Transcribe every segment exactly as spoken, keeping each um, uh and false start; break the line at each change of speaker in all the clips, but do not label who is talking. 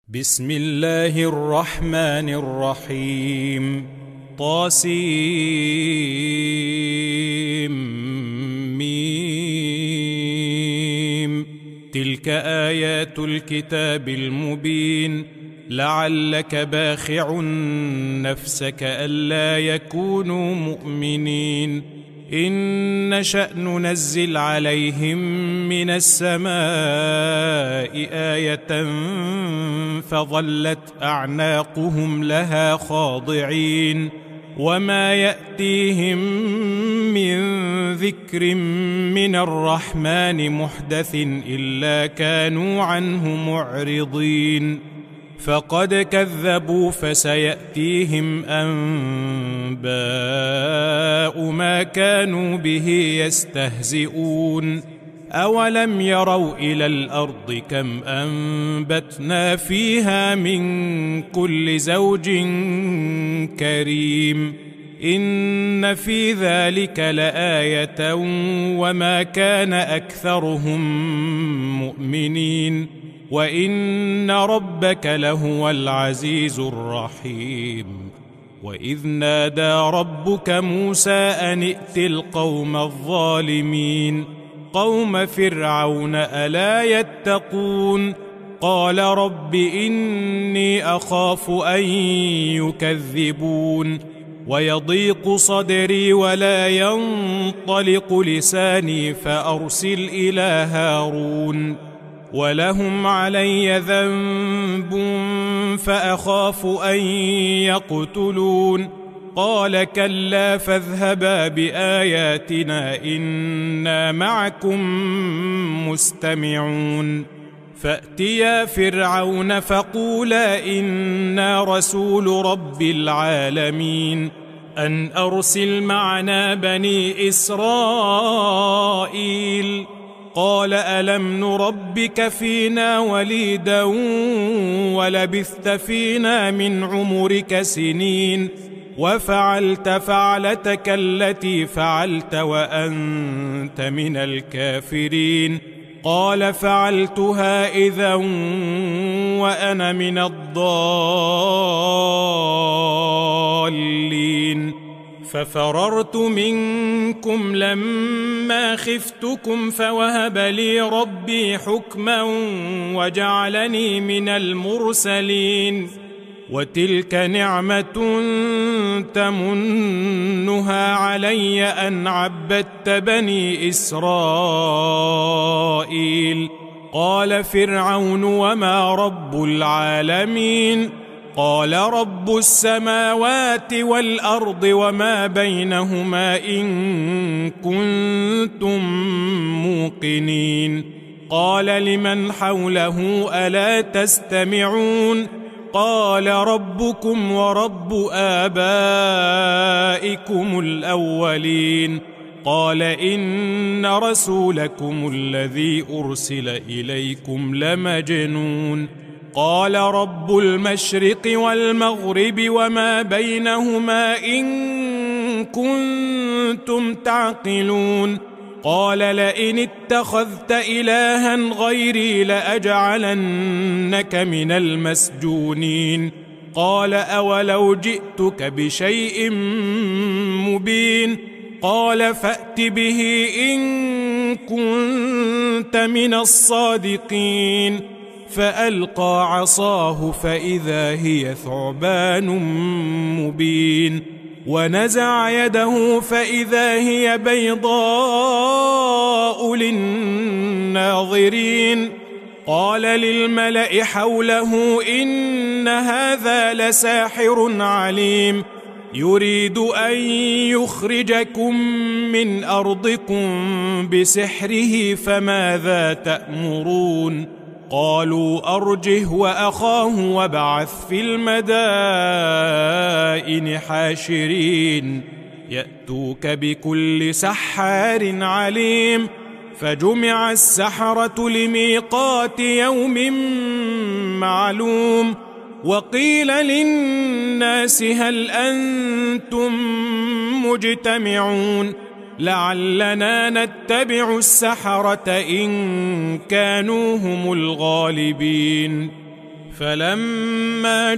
بسم الله الرحمن الرحيم. طاسيم ميم. تلك آيات الكتاب المبين. لعلك باخع نفسك ألا يكونوا مؤمنين. إن نشأ ننزل عليهم من السماء آية فظلت أعناقهم لها خاضعين. وما يأتيهم من ذكر من الرحمن محدث إلا كانوا عنه معرضين. فقد كذبوا فسيأتيهم أنباء ما كانوا به يستهزئون. أولم يروا إلى الأرض كم أنبتنا فيها من كل زوج كريم. إن في ذلك لآية وما كان أكثرهم مؤمنين وإن ربك لهو العزيز الرحيم. وإذ نادى ربك موسى أن ائت القوم الظالمين قوم فرعون ألا يتقون. قال رب إني أخاف أن يكذبون ويضيق صدري ولا ينطلق لساني فأرسل إلى هارون ولهم علي ذنب فأخاف أن يقتلون. قال كلا فاذهبا بآياتنا إنا معكم مستمعون. فأتيا فرعون فقولا إنا رسول رب العالمين أن أرسل معنا بني إسرائيل. قال ألم نربك فينا وليدا ولبثت فينا من عمرك سنين وفعلت فعلتك التي فعلت وأنت من الكافرين. قال فعلتها إذا وأنا من الضالين. ففررت منكم لما خفتكم فوهب لي ربي حكما وجعلني من المرسلين. وتلك نعمة تمنها علي أن عبدت بني إسرائيل. قال فرعون وما رب العالمين؟ قال رب السماوات والأرض وما بينهما إن كنتم موقنين. قال لمن حوله ألا تستمعون؟ قال ربكم ورب آبائكم الأولين. قال إن رسولكم الذي أرسل إليكم لمجنون. قال رب المشرق والمغرب وما بينهما إن كنتم تعقلون. قال لئن اتخذت إلها غيري لأجعلنك من المسجونين. قال أولو جئتك بشيء مبين؟ قال فأت به إن كنت من الصادقين. فألقى عصاه فإذا هي ثعبان مبين ونزع يده فإذا هي بيضاء للناظرين. قال للملأ حوله إن هذا لساحر عليم يريد أن يخرجكم من أرضكم بسحره فماذا تأمرون؟ قالوا أرجه وأخاه وابعث في المدائن حاشرين يأتوك بكل سحار عليم. فجمع السحرة لميقات يوم معلوم. وقيل للناس هل أنتم مجتمعون؟ لعلنا نتبع السحرة إن كانوا هم الغالبين. فلما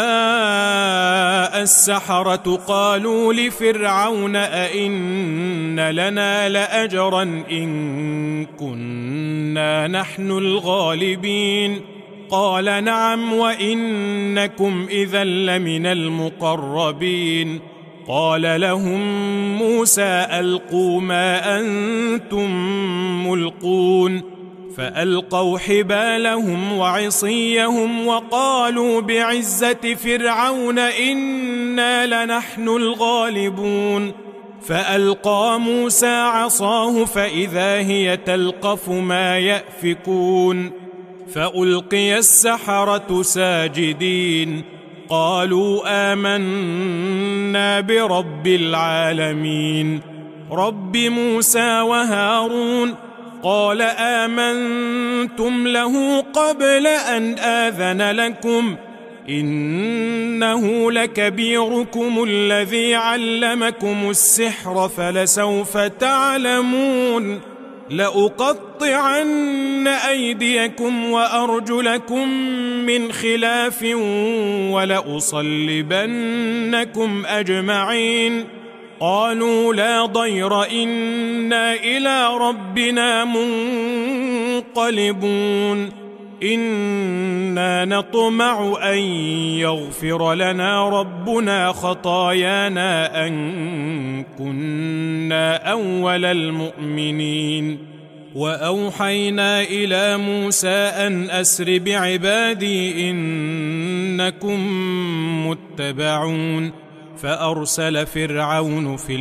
جاء السحرة قالوا لفرعون أئن لنا لأجرا إن كنا نحن الغالبين قال نعم وإنكم إذا لمن المقربين قال لهم موسى ألقوا ما أنتم ملقون فألقوا حبالهم وعصيهم وقالوا بعزة فرعون إنا لنحن الغالبون فألقى موسى عصاه فإذا هي تلقف ما يأفكون فألقي السحرة ساجدين قالوا آمنا برب العالمين رب موسى وهارون قال آمنتم له قبل أن آذن لكم إنه لكبيركم الذي علمكم السحر فلسوف تعلمون لأقطعن أيديكم وأرجلكم من خلاف ولأصلبنكم أجمعين قالوا لا ضير إنا إلى ربنا منقلبون إنا نطمع أن يغفر لنا ربنا خطايانا أن كنا أول المؤمنين وأوحينا إلى موسى أن أسر بعبادي إنكم متبعون فأرسل فرعون في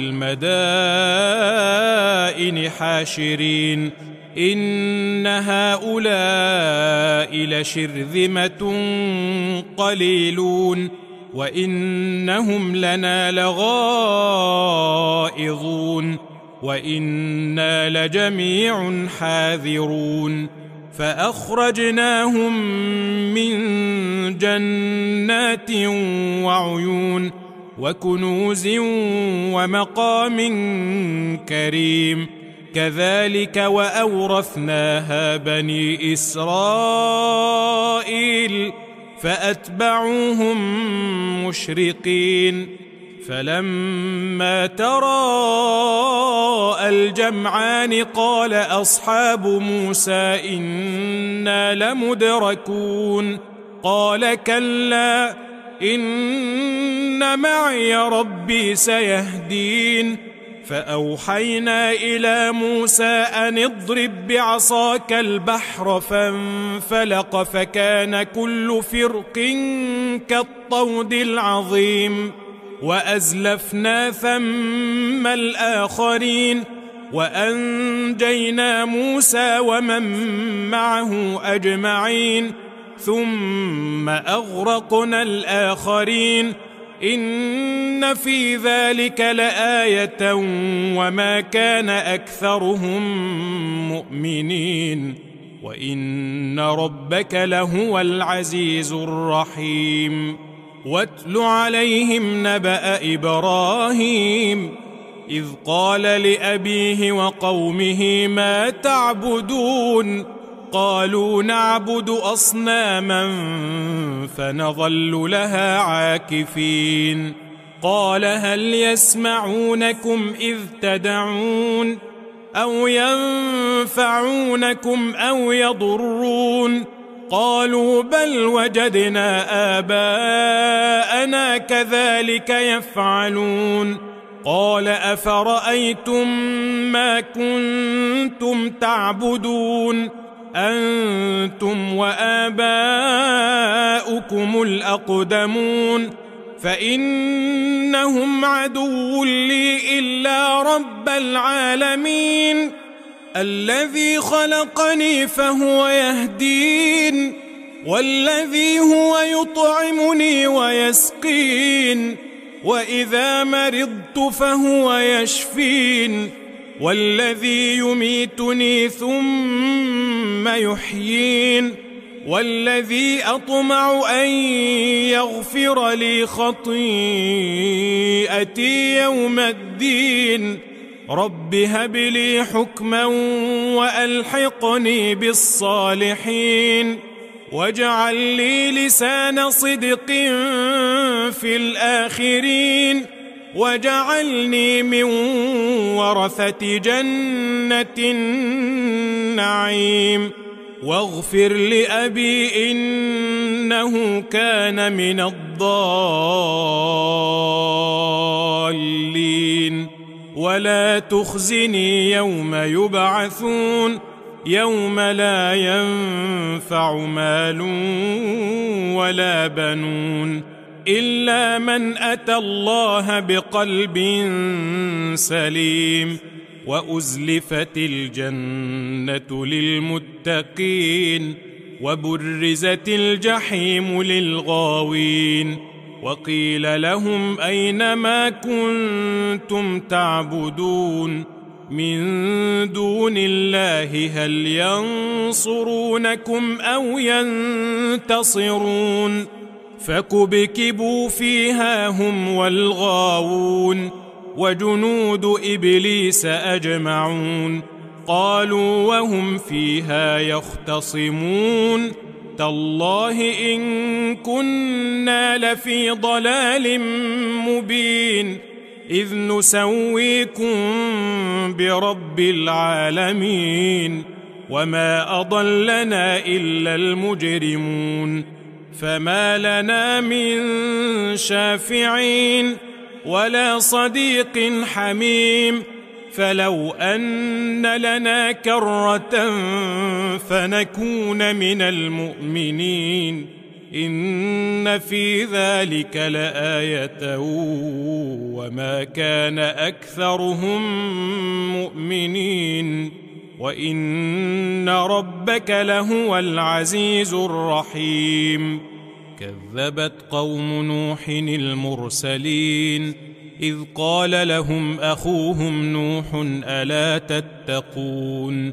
المدائن حاشرين إن هؤلاء لشرذمة قليلون وإنهم لنا لغائظون وإنا لجميع حاذرون فأخرجناهم من جنات وعيون وكنوز ومقام كريم كذلك وأورثناها بني إسرائيل فأتبعوهم مشرقين فلما تراءى الجمعان قال أصحاب موسى إنا لمدركون قال كلا إن معي ربي سيهدين فأوحينا إلى موسى أن اضرب بعصاك البحر فانفلق فكان كل فرق كالطود العظيم وأزلفنا ثم الآخرين وأنجينا موسى ومن معه أجمعين ثم أغرقنا الآخرين إن في ذلك لآية وما كان أكثرهم مؤمنين وإن ربك لهو العزيز الرحيم واتل عليهم نبأ إبراهيم إذ قال لأبيه وقومه ما تعبدون قالوا نعبد أصناما فنظل لها عاكفين قال هل يسمعونكم إذ تدعون أو ينفعونكم أو يضرون قالوا بل وجدنا آباءنا كذلك يفعلون قال أفرأيتم ما كنتم تعبدون أنتم وآباؤكم الأقدمون فإنهم عدو لي إلا رب العالمين الذي خلقني فهو يهدين والذي هو يطعمني ويسقين وإذا مرضت فهو يشفين والذي يميتني ثم يحيين والذي أطمع أن يغفر لي خطيئتي يوم الدين رب هب لي حكما وألحقني بالصالحين واجعل لي لسان صدق في الآخرين واجعلني من ورثة جنة النعيم واغفر لأبي إنه كان من الضالين ولا تخزني يوم يبعثون يوم لا ينفع مال ولا بنون إلا من أتى الله بقلب سليم وأزلفت الجنة للمتقين وبرزت الجحيم للغاوين وقيل لهم أين ما كنتم تعبدون من دون الله هل ينصرونكم أو ينتصرون فكبكبوا فيها هم والغاوون وجنود إبليس أجمعون قالوا وهم فيها يختصمون تالله إن كنا لفي ضلال مبين إذ نسويكم برب العالمين وما أضلنا إلا المجرمون فما لنا من شافعين ولا صديق حميم فلو أن لنا كرة فنكون من المؤمنين إن في ذلك لآية وما كان أكثرهم مؤمنين وإن ربك لهو العزيز الرحيم كذبت قوم نوح المرسلين إذ قال لهم أخوهم نوح ألا تتقون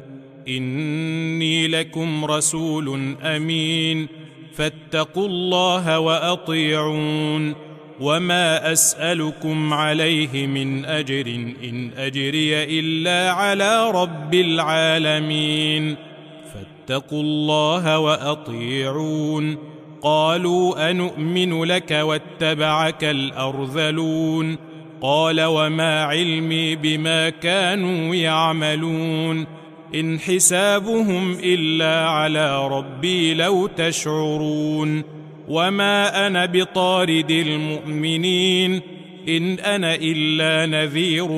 إني لكم رسول أمين فاتقوا الله وأطيعون وما أسألكم عليه من أجر إن أجري إلا على رب العالمين فاتقوا الله وأطيعون قالوا أنؤمن لك واتبعك الأرذلون قال وما علمي بما كانوا يعملون إن حسابهم إلا على ربي لو تشعرون وما أنا بطارد المؤمنين إن أنا إلا نذير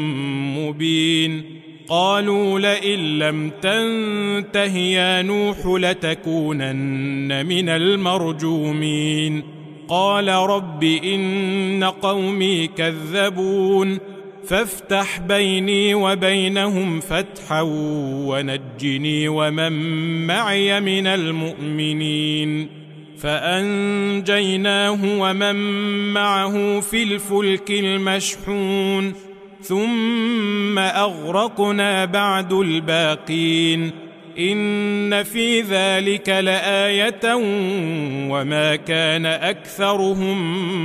مبين قالوا لئن لم تنته يا نوح لتكونن من المرجومين قال رب إن قومي كذبون فافتح بيني وبينهم فتحا ونجني ومن معي من المؤمنين فأنجيناه ومن معه في الفلك المشحون ثم أغرقنا بعد الباقين إن في ذلك لآية وما كان أكثرهم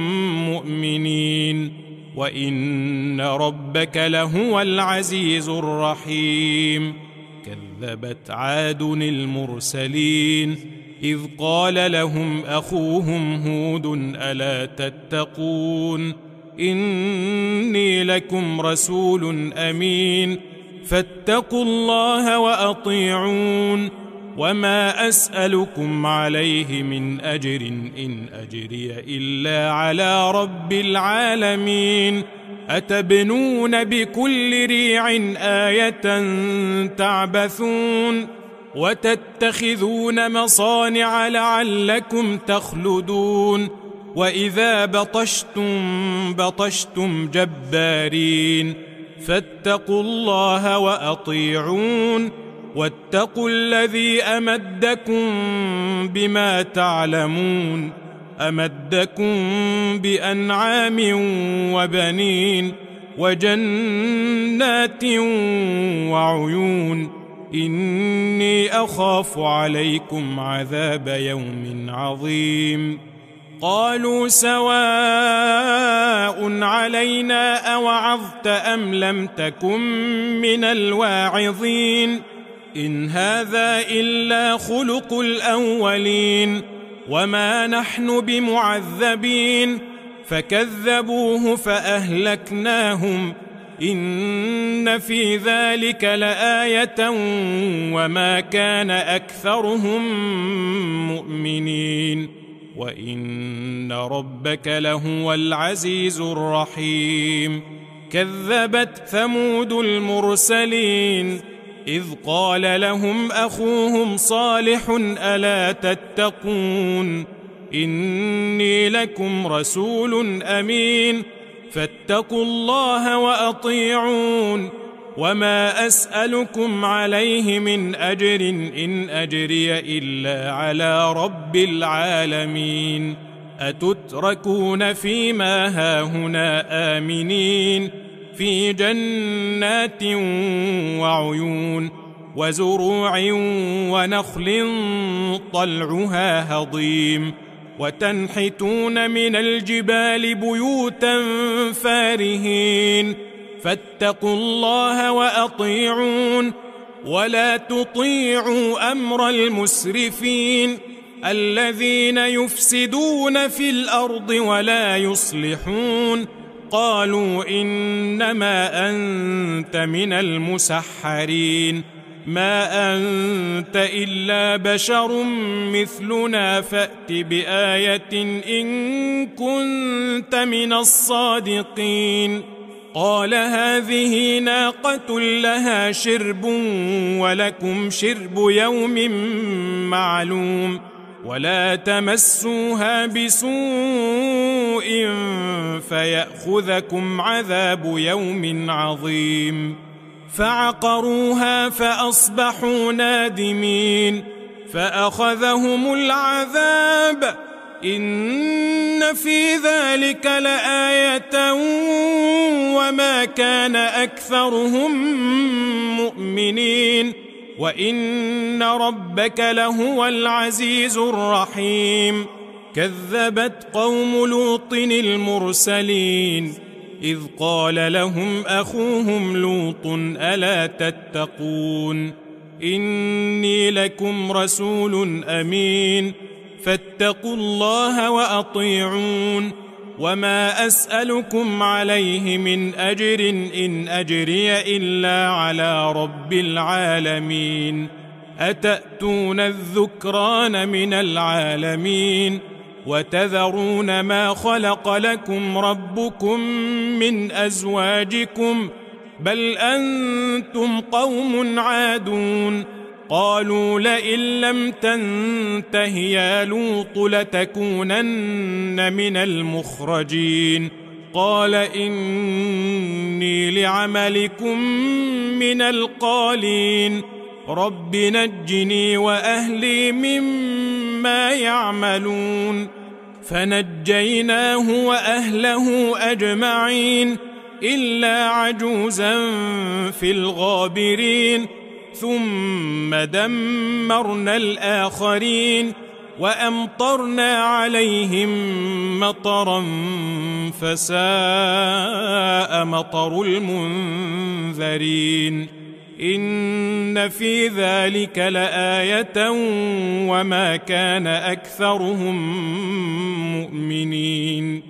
مؤمنين وإن ربك لهو العزيز الرحيم كذبت عاد المرسلين إذ قال لهم أخوهم هود ألا تتقون إني لكم رسول أمين فاتقوا الله وأطيعون وما أسألكم عليه من أجر إن أجري إلا على رب العالمين أتبنون بكل ريع آية تعبثون وتتخذون مصانع لعلكم تخلدون وإذا بطشتم بطشتم جبارين فاتقوا الله وأطيعون واتقوا الذي أمدكم بما تعلمون أمدكم بأنعام وبنين وجنات وعيون إني أخاف عليكم عذاب يوم عظيم قالوا سواء علينا أوعظت أم لم تكن من الواعظين إن هذا إلا خلق الأولين وما نحن بمعذبين فكذبوه فأهلكناهم إن في ذلك لآية وما كان أكثرهم مؤمنين وإن ربك لهو العزيز الرحيم كذبت ثمود المرسلين إذ قال لهم أخوهم صالح ألا تتقون إني لكم رسول أمين فاتقوا الله وأطيعون وما أسألكم عليه من أجر إن أجري إلا على رب العالمين أتتركون فيما هاهنا آمنين في جنات وعيون وزروع ونخل طلعها هضيم وتنحتون من الجبال بيوتا فارهين فاتقوا الله وأطيعون ولا تطيعوا أمر المسرفين الذين يفسدون في الأرض ولا يصلحون قالوا إنما أنت من المسحرين ما أنت إلا بشر مثلنا فأت بآية إن كنت من الصادقين قال هذه ناقة لها شرب ولكم شرب يوم معلوم ولا تمسوها بسوء فيأخذكم عذاب يوم عظيم فعقروها فأصبحوا نادمين فأخذهم العذاب إن في ذلك لآية وما كان أكثرهم مؤمنين وإن ربك لهو العزيز الرحيم كذبت قوم لوط المرسلين إذ قال لهم أخوهم لوط ألا تتقون إني لكم رسول أمين فاتقوا الله وأطيعون وما أسألكم عليه من أجر إن أجري إلا على رب العالمين أتأتون الذكران من العالمين وتذرون ما خلق لكم ربكم من أزواجكم بل أنتم قوم عادون قالوا لئن لم تنته يا لوط لتكونن من المخرجين قال إني لعملكم من القالين رب نجني وأهلي مما يعملون فنجيناه وأهله أجمعين إلا عجوزا في الغابرين ثم دمرنا الآخرين وأمطرنا عليهم مطرا فساء مطر المنذرين إن في ذلك لآية وما كان أكثرهم مؤمنين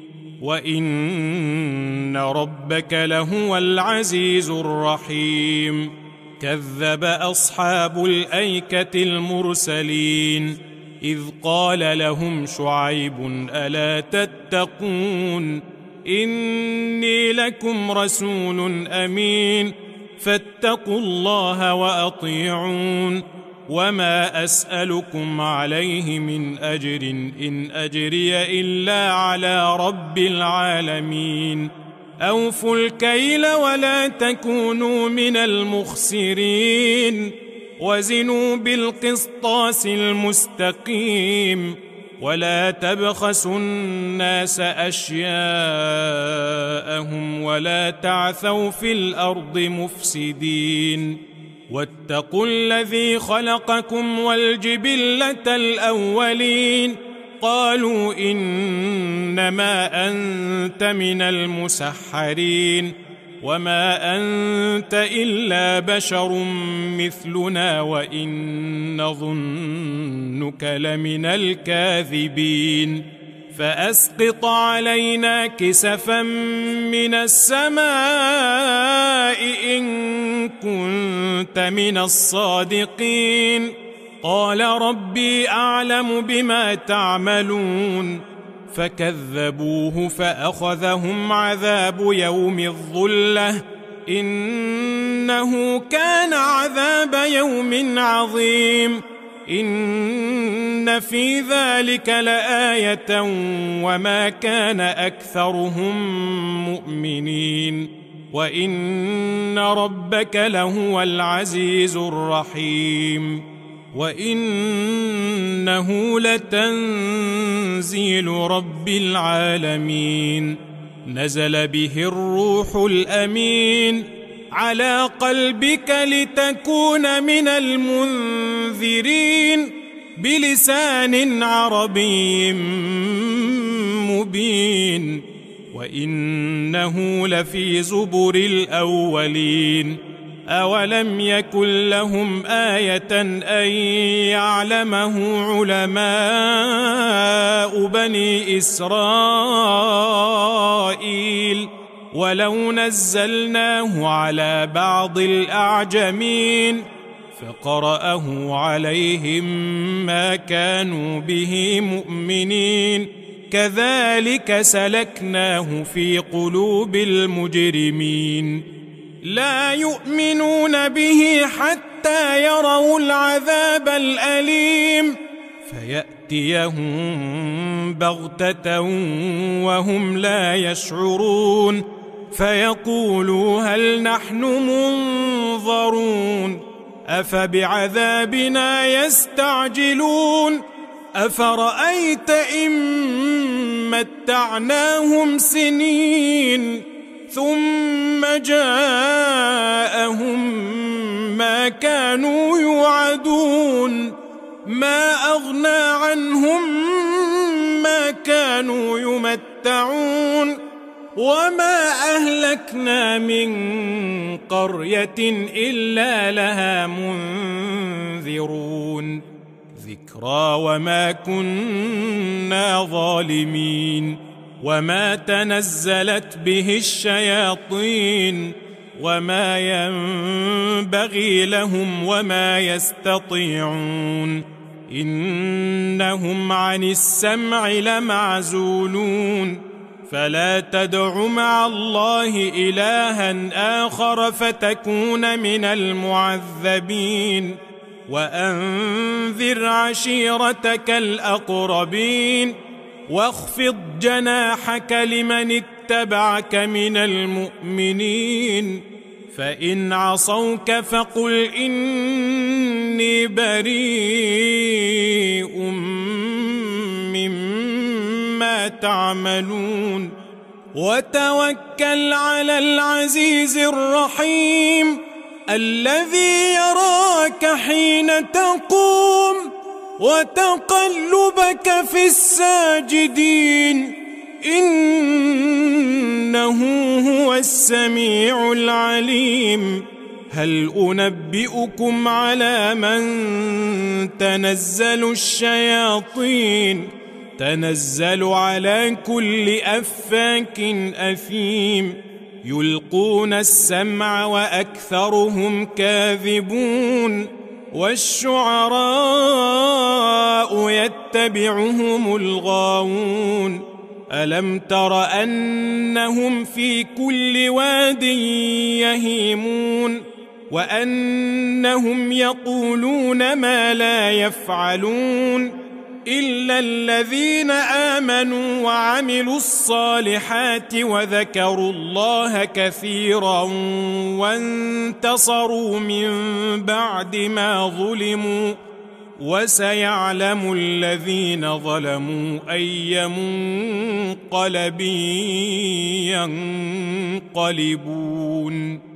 وإن ربك لهو العزيز الرحيم كذب أصحاب الأيكة المرسلين إذ قال لهم شعيب ألا تتقون إني لكم رسول أمين فاتقوا الله وأطيعون وما أسألكم عليه من أجر إن أجري إلا على رب العالمين أوفوا الكيل ولا تكونوا من المخسرين وزنوا بالقسطاس المستقيم ولا تبخسوا الناس أشياءهم ولا تعثوا في الأرض مفسدين واتقوا الذي خلقكم والجبلة الأولين قالوا إنما أنت من المسحرين وما أنت إلا بشر مثلنا وإن نظنك لمن الكاذبين فأسقط علينا كسفا من السماء إن كنت من الصادقين قال ربي أعلم بما تعملون فكذبوه فأخذهم عذاب يوم الظلة إنه كان عذاب يوم عظيم إن في ذلك لآية وما كان أكثرهم مؤمنين وإن ربك لهو العزيز الرحيم وإنه لتنزيل رب العالمين نزل به الروح الأمين على قلبك لتكون من المنذرين بلسان عربي مبين وإنه لفي زبر الأولين أولم يكن لهم آية أن يعلمه علماء بني إسرائيل ولو نزلناه على بعض الأعجمين فقرأه عليهم ما كانوا به مؤمنين كذلك سلكناه في قلوب المجرمين لا يؤمنون به حتى يروا العذاب الأليم فيأتيهم بغتة وهم لا يشعرون فيقولوا هل نحن منظرون أفبعذابنا يستعجلون أفرأيت إن متعناهم سنين ثم جاءهم ما كانوا يوعدون ما أغنى عنهم ما كانوا يمتعون وما أهلكنا من قرية إلا لها منذرون ذكرى وما كنا ظالمين وما تنزلت به الشياطين وما ينبغي لهم وما يستطيعون إنهم عن السمع لمعزولون فلا تدع مع الله إلها آخر فتكون من المعذبين وأنذر عشيرتك الأقربين واخفض جناحك لمن اتبعك من المؤمنين فإن عصوك فقل إني بريء مما تعملون وتوكل على العزيز الرحيم الذي يراك حين تقوم وتقلبك في الساجدين إنه هو السميع العليم هل أنبئكم على من تنزل الشياطين تنزل على كل أفاك أثيم يلقون السمع وأكثرهم كاذبون والشعراء يتبعهم الغاوون ألم تر أنهم في كل واد يهيمون وأنهم يقولون ما لا يفعلون إلا الذين آمنوا وعملوا الصالحات وذكروا الله كثيرا وانتصروا من بعد ما ظلموا وسيعلم الذين ظلموا أي منقلب ينقلبون.